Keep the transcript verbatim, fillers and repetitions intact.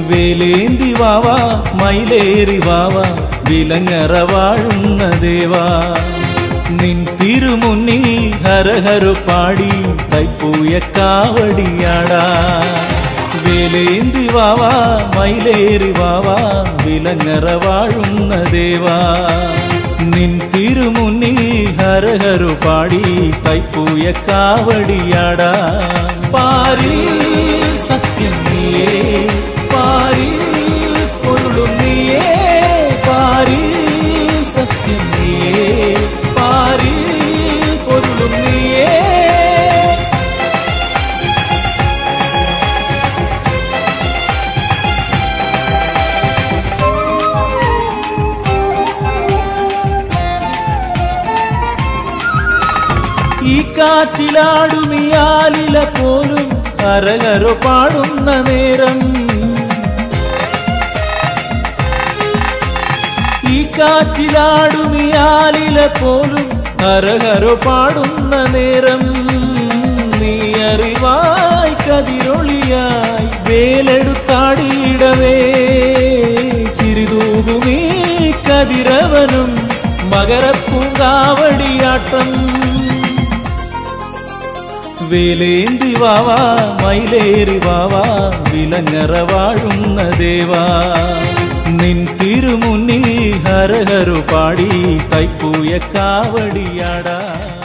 വേലേന്തി വാവാ മയിലേറി വാവാ വിലങ്ങറ വാഴുന്ന ദേവാ നിൻ തിരുമുന്നിൽ ഹരഹരു പാടി തൈപ്പൂയ കാവടിയാടാ വേലേന്തി വാവാ മയിലേറി വാവാ വിലങ്ങറ വാഴുന്ന ദേവാ നിൻ തിരുമുന്നിൽ ഹരഹരു പാടി തൈപ്പൂയ കാവടിയാടാ പാരിൽ സത്യം നീയേ പാരിൽ പൊരുളും നീയേ പാരിൽ സത്യം നീയേ പാരിൽ പൊരുളും നീയേ ഈ കാറ്റിലാടുമിയാലില പോലും ഹരഹരു പാടുന്ന നേരം ഈ കാറ്റിലാടുമിയാലില പോലും ഹരഹരു പാടുന്ന നേരം നീ അറിവായി കതിരൊളിയായി വേലെടുത്താടിയിടവേ ചിരിതൂകുമീ കതിരവനും മകരപ്പൂങ്കാവടിയാട്ടം വേലേന്തി വാവാ മയിലേറി വാവാ വിലങ്ങറ വാഴുന്ന ദേവാ നിൻ തിരുമുന്നിൽ ഹരഹരു പാടി തൈപ്പൂയ കാവടിയാടാ.